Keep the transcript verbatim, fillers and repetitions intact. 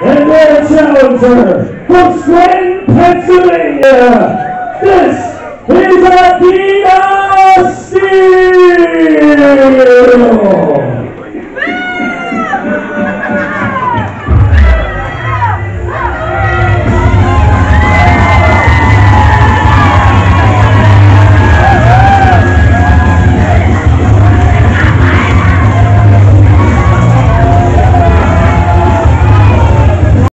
And their challenger from Scranton, Pennsylvania, this is Adena.